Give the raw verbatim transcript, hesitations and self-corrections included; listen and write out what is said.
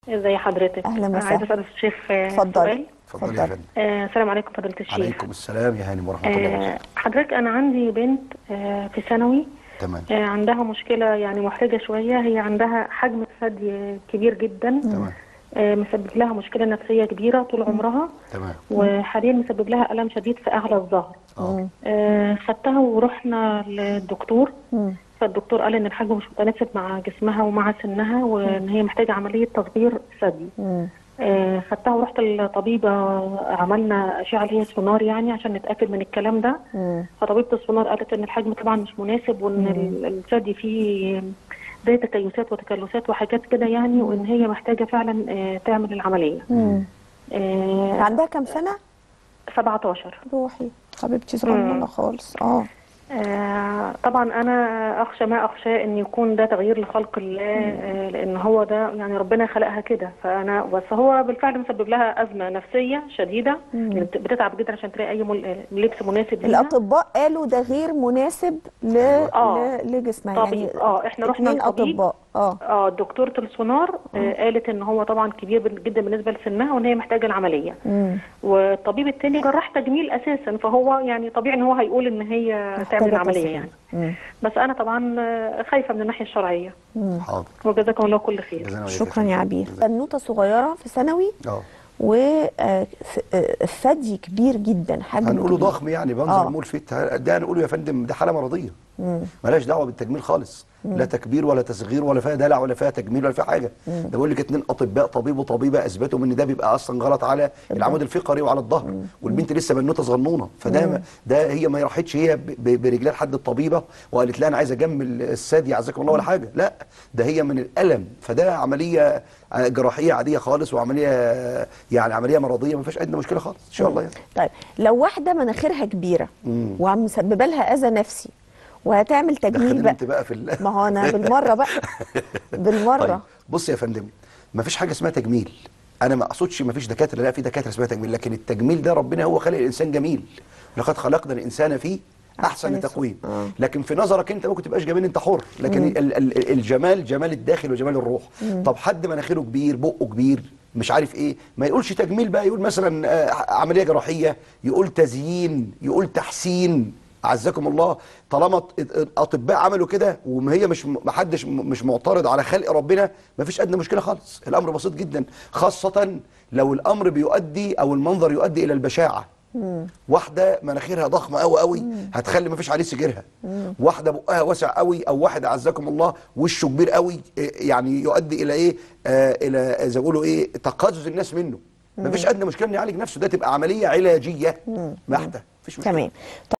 ازي حضرتك؟ اهلا وسهلا. عايزه اسال الشيخ اتفضلي. اتفضلي يا فندم. آه السلام عليكم فضيله الشيخ. عليكم السلام يا هانم ورحمه الله وبركاته. آه حضرتك انا عندي بنت آه في ثانوي. تمام. آه عندها مشكله يعني محرجه شويه، هي عندها حجم ثدي كبير جدا. تمام. آه مسبب لها مشكله نفسيه كبيره طول عمرها. تمام. وحاليا مسبب لها الم شديد في اعلى الظهر. اه آه خدتها ورحنا للدكتور. مم. فالدكتور قال ان الحجم مش متناسب مع جسمها ومع سنها، وان هي محتاجه عمليه تصغير ثدي. مم. آه خدتها ورحت الطبيبه، عملنا اشعه اللي هي سونار يعني عشان نتاكد من الكلام ده. مم. فطبيبه السونار قالت ان الحجم طبعا مش مناسب، وان ال- الثدي فيه زي تكيسات وتكلسات وحاجات كده يعني، وان هي محتاجه فعلا آه تعمل العمليه. مم. آه عندها كام سنه؟ سبعتاشر. روحي حبيبتي صغننه خالص. اه آه طبعا انا اخشى ما اخشى ان يكون ده تغيير لخلق الله، آه لان هو ده يعني ربنا خلقها كده. فانا بس هو بالفعل مسبب لها ازمه نفسيه شديده، يعني بت- بتتعب جدا عشان تلاقي اي مل- لبس مناسب ليها. الاطباء قالوا ده غير مناسب ل... آه. ل... لجسمها طبيب. يعني. اه احنا رحنا اتنين لطبيب. اطباء. اه اه دكتوره السونار آه قالت ان هو طبعا كبير بال- جدا بالنسبه لسنها، وان هي محتاجه العمليه. مم. والطبيب التاني جراح تجميل اساسا، فهو يعني طبيعي ان هو هيقول ان هي تعمل العمليه تصغير. يعني. مم. بس انا طبعا آه، خايفه من الناحيه الشرعيه. حاضر. وجزاكم الله كل خير. جزانا وإياك شكرا خير. يا عبير. جزاك- بنوته صغيره في ثانوي اه والثدي كبير جدا، حجم هنقوله كبير. ضخم يعني منظر آه. ملفت، ده هنقوله يا فندم ده حاله مرضيه مم. مالهاش دعوه بالتجميل خالص. لا تكبير ولا تصغير ولا فيها دلع ولا فيها تجميل ولا فيها حاجه. ده بقول لك اتنين اطباء، طبيب وطبيبه، اثبتوا ان ده بيبقى اصلا غلط على العمود الفقري وعلى الظهر، والبنت لسه بنوته صغنونه. فده ما ده هي ما راحتش هي ب- ب- برجلها لحد الطبيبه وقالت لها انا عايزه اجمل الثدي عزكم الله ولا حاجه، لا ده هي من الالم. فده عمليه جراحيه عاديه خالص، وعمليه يعني عمليه مرضيه ما فيش ادنى مشكله خالص ان شاء الله يعني. طيب لو واحده مناخيرها كبيره مم. وعم مسببه لها اذى نفسي وهتعمل تجميل دخلنا بقى، انت بقى في ال... ما هو انا بالمره بقى بالمره. طيب بص يا فندم، ما فيش حاجه اسمها تجميل. انا ما اقصدش ما فيش دكاتره، لا في دكاتره اسمها تجميل، لكن التجميل ده ربنا هو خلق الانسان جميل، ولقد خلقنا الانسان فيه احسن أحسن تقويم. آه. لكن في نظرك انت ممكن تبقاش جميل، انت حر، لكن ال ال الجمال جمال الداخل وجمال الروح. طب حد مناخيره كبير، بقه كبير، مش عارف ايه، ما يقولش تجميل بقى، يقول مثلا آه، عمليه جراحيه، يقول تزيين، يقول تحسين عزكم الله. طالما الاطباء عملوا كده وما هي مش ما حدش مش معترض على خلق ربنا، ما فيش ادنى مشكله خالص. الامر بسيط جدا، خاصه لو الامر بيؤدي او المنظر يؤدي الى البشاعه. واحده مناخيرها ضخمه قوي قوي هتخلي ما فيش عليه سجيرها. واحده بقها واسع قوي، او واحد عزكم الله وشه كبير قوي، يعني يؤدي الى ايه؟ آه الى زي ما بيقولوا ايه، تقزز الناس منه. ما فيش ادنى مشكله انه يعالج نفسه، ده تبقى عمليه علاجيه بحته، مفيش مشكله. تمام.